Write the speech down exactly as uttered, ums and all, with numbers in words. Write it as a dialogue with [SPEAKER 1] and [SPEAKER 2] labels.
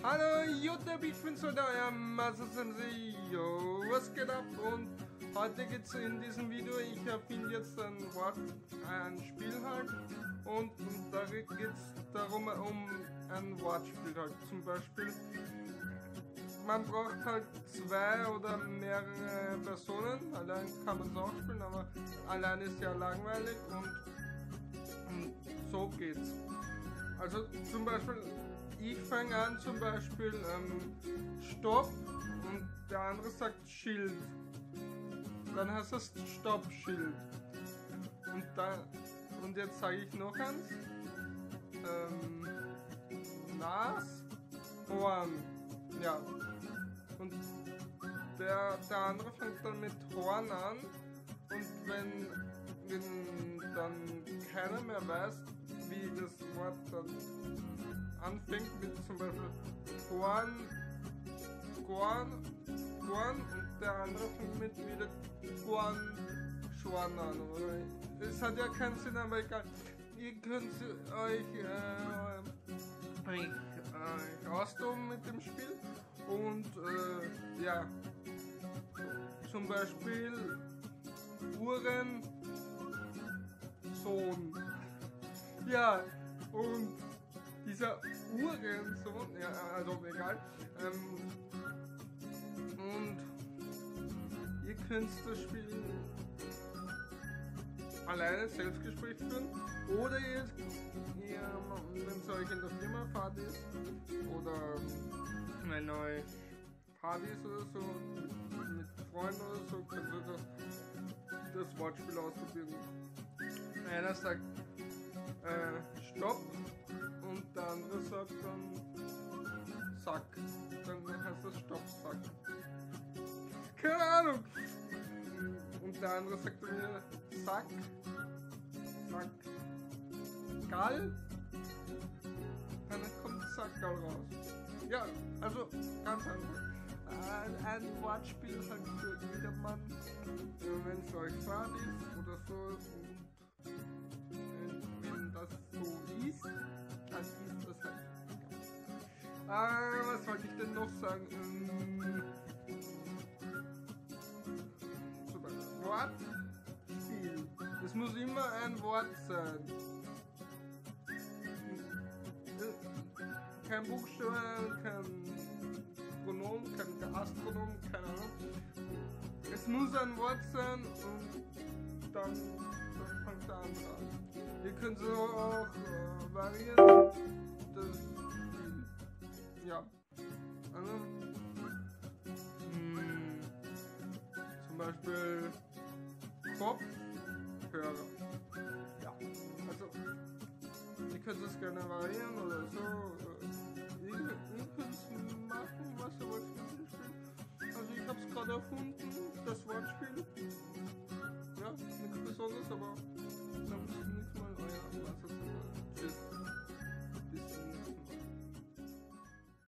[SPEAKER 1] Hallo YouTube, ich bin's heute, euer Master-Sensei. Yo, was geht ab? Und heute geht's in diesem Video, ich erfinde jetzt ein Wort, ein Spiel halt. Und, und da geht's darum, um ein Wortspiel halt. Zum Beispiel, man braucht halt zwei oder mehrere Personen. Allein kann man es auch spielen, aber allein ist ja langweilig und, und so geht's. Also zum Beispiel, ich fange an zum Beispiel ähm, Stopp und der andere sagt Schild. Dann heißt es Stoppschild. Und dann und jetzt sage ich noch eins. Ähm, Nas, Horn. Ja. Und der, der andere fängt dann mit Horn an. Und wenn, wenn dann keiner mehr weiß, wie das Wort dann anfängt, mit zum Beispiel Horn, Gorn, Gorn und der andere fängt mit wieder Gorn, Schorn an. Oder? Es hat ja keinen Sinn, aber egal. Ihr könnt euch, äh, euch, euch austoben mit dem Spiel und äh, ja, zum Beispiel Uhren, Sohn. Ja, und dieser Uhrensohn, ja, also egal, ähm, und ihr könnt das Spiel alleine Selbstgespräch führen oder ihr, ihr wenn es euch in der Firma Fahrt ist oder wenn euch Party ist oder so, mit, mit Freunden oder so, könnt ihr das, das Wortspiel ausprobieren. Einer sagt äh, Stopp und der andere sagt dann Sack. Dann heißt das Stoppsack. Keine Ahnung. Und der andere sagt dann wieder Sack. Sack. Gall. Dann kommt Sackgall raus. Ja, also ganz einfach. Ein, ein Wortspiel halt für jedermann, wenn es euch fad ist oder so. Und wenn das so ist, dann ist das halt. Ah, was wollte ich denn noch sagen? Ähm, zum Beispiel Wortspiel. Es muss immer ein Wort sein. Kein Buchstabe, kein Pronomen, kein Astronom, keine Ahnung. Es muss ein Wort sein und dann, dann fängt der andere an. Ihr könnt so auch äh, variieren. Das Spiel. Ja. Also, mh, zum Beispiel Kopfhörer. Ja. Also, ihr könnt es gerne variieren oder so. Ihr, ihr könnt machen, was ihr wollt für den Spiel. Also ich habe es gerade erfunden.